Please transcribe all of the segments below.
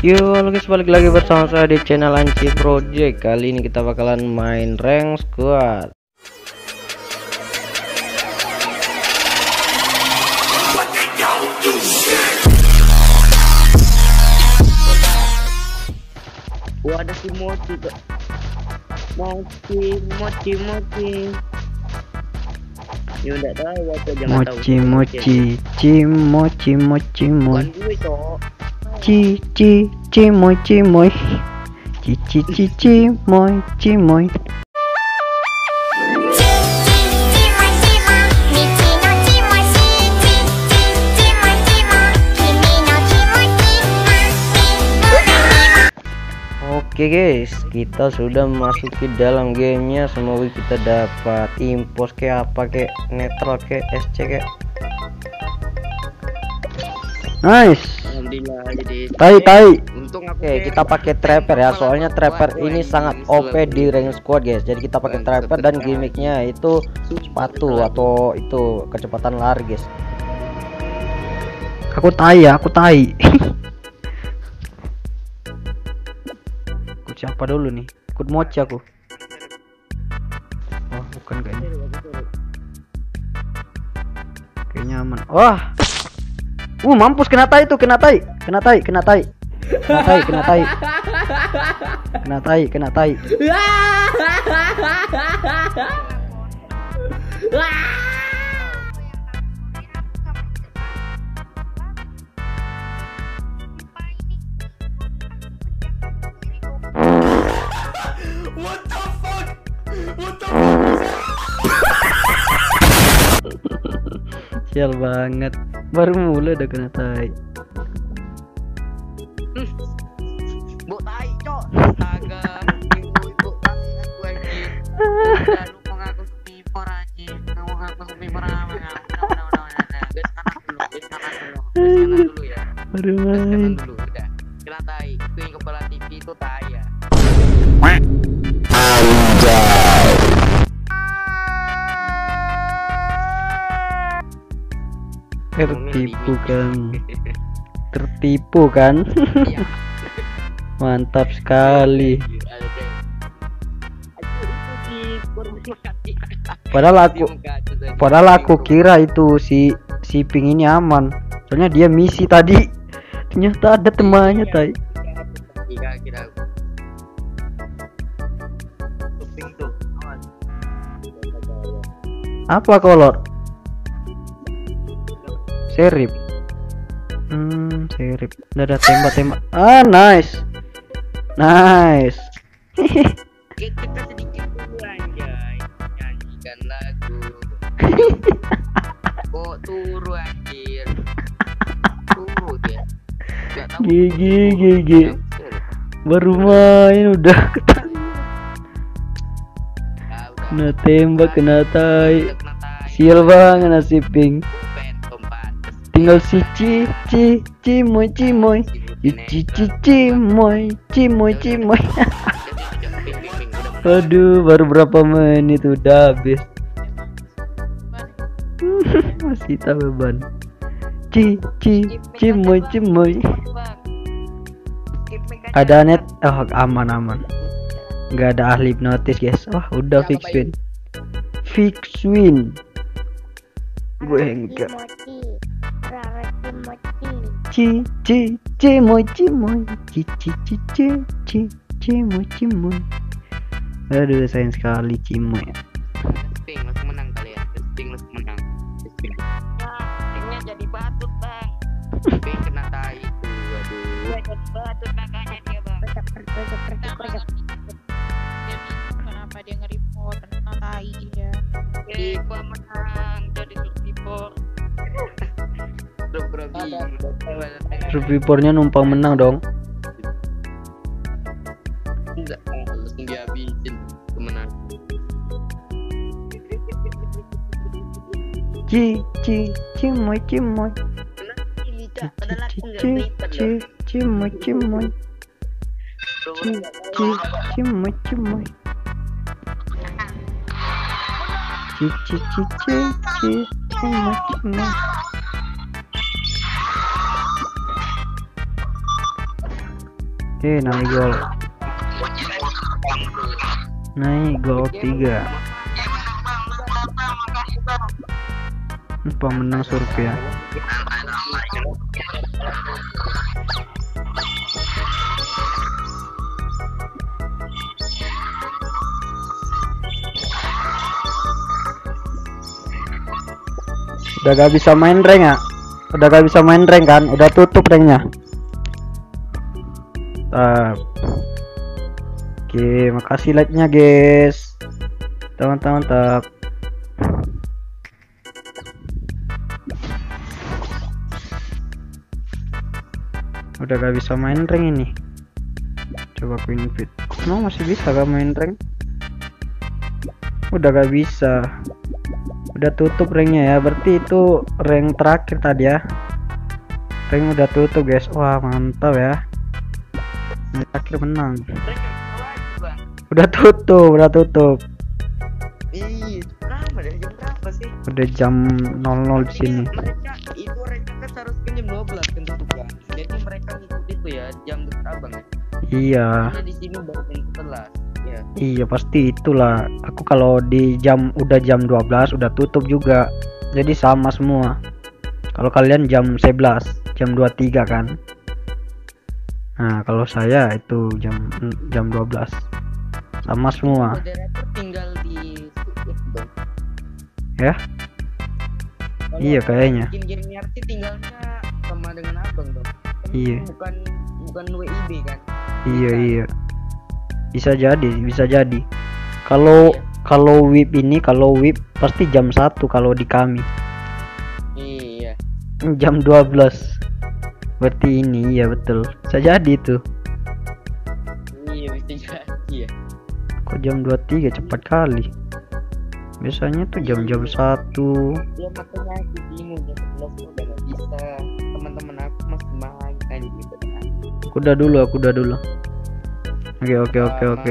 Yo, halo guys, balik lagi bersama saya di channel Anci Project. Kali ini kita bakalan main rank squad. Wah, ada si mochi kok. Mochi. Ya udah tahu apa jangan tahu. Mochi, Bukan gue, Cok. Cimoy. Cimoy. Oke guys, kita sudah memasuki dalam gamenya. Semoga kita dapat impos kayak apa, kayak netral, kayak SC kayak. Nice. Alhamdulillah jadi Tai. untung aku Oke, kita pakai trapper ya. Soalnya trapper ini sangat OP di rank squad guys. Jadi kita pakai trapper dan gimmicknya itu sepatu atau itu kecepatan lari guys. Aku tai. Ikut siapa dulu nih? Ikut mochi aku. Oh, bukan kayaknya. Kayaknya aman. Wah. Mampus kena tai. Sial banget, baru mulai udah kena tai. Bu tai, Cok. Astaga. Ibu tai aku anjing. Udah lupa ngaku sniper anjing. Kamu ngaku sniper apa ya? Udah. Guys, kanan dulu ya. Baru Kanan main. dulu udah. Kena tai. Itu yang kepala TV itu tai ya. Tertipu kan? Iya. Mantap sekali. Padahal aku kira itu si Ping ini aman. Soalnya dia misi tadi. Ternyata ada temannya tai. Kira Ping tuh. Apa kolor? Serip. Serip. Udah ada tembak. Nice. Kita sedikit dulu anjay. Nyanyikan lagu. Kok turu anjir. Turu dia. Gigi. Baru main udah kena tembak, kena tai. Sial banget nasib Ping. Tinggal si Cimoy. Cimoy. Aduh, baru berapa menit udah habis. Masih tak beban. Cimoy. Ada net. Oh, aman. Nggak ada ahli hipnotis guys. Wah, udah fix win. Gue enggak. Cimoy. Aduh, sayang sekali Cimoy. Ping langsung menang kali ya. Ping langsung menang. Pingnya jadi batut, Bang. Ping kena tai itu. Aduh. Jadi batut makanya dia, Bang. Kenapa dia nge-report? Kena tai dia. Gua menang jadi report. Revivornya numpang menang dong. Enggak, langsung dihabisin kemenangan. Cimoy. Naik gol. Naik gol 3. Pemenang survei ya. Udah gak bisa main rank ya? Udah gak bisa main rank kan? Udah tutup ranknya. Oke, makasih like-nya guys. Mantap. Udah gak bisa main rank ini. Coba aku invite. Masih bisa gak main rank? Udah gak bisa. Udah tutup ranknya ya. Berarti itu rank terakhir tadi ya. Rank udah tutup guys. Wah mantap ya. Rank terakhir menang. Udah tutup. Ih, berapa deh? Jam berapa sih? Udah jam 00 di sini. Mereka itu mereka kan seharusnya jam 12 kan tutup kan. Jadi mereka ngikut itu ya jam dekat abang ya. Iya. Karena di sini baru jam 11. Ya. Iya pasti itulah. Aku kalau di udah jam 12 udah tutup juga. Jadi sama semua. Kalau kalian jam 11, jam 23 kan. Nah, kalau saya itu jam 12. Sama semua. Moderator tinggal di dong. Ya? Kalau Iya kayaknya. bikin game RT tinggalnya sama dengan abang dong. Kan Iya. Bukan WIB kan. Iya. Bisa jadi. Kalau WIB pasti jam 1 kalau di kami. Iya. Jam 12. Berarti ini iya betul. Bisa jadi itu. Iya bisa jadi ya. Kok jam 23 cepat kali. Biasanya tuh jam-jam 1. Ya makanya aku bingung jam 11 udah gak bisa. Teman-teman aku masih main kan gitu kan. Aku udah dulu. Oke.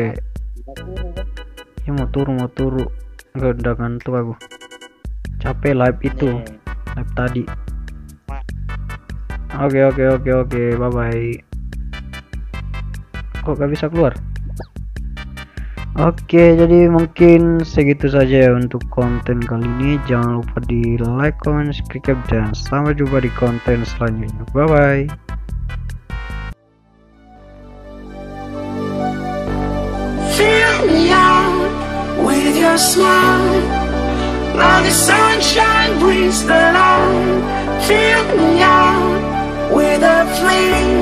Ya mau turu. Enggak udah ngantuk aku. Capek live itu. Live tadi. Oke. Bye bye. Kok gak bisa keluar? Oke, jadi mungkin segitu saja ya untuk konten kali ini. Jangan lupa di like, comment, subscribe, dan sampai jumpa di konten selanjutnya. Bye bye. Fill me out with your smile. Now the sunshine brings the light. Fill me out with a flame.